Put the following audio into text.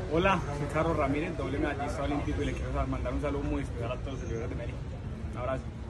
Hola, soy Carlos Ramírez, doble medallista olímpico y le quiero mandar un saludo muy especial a todos los seguidores de Mérida. Un abrazo.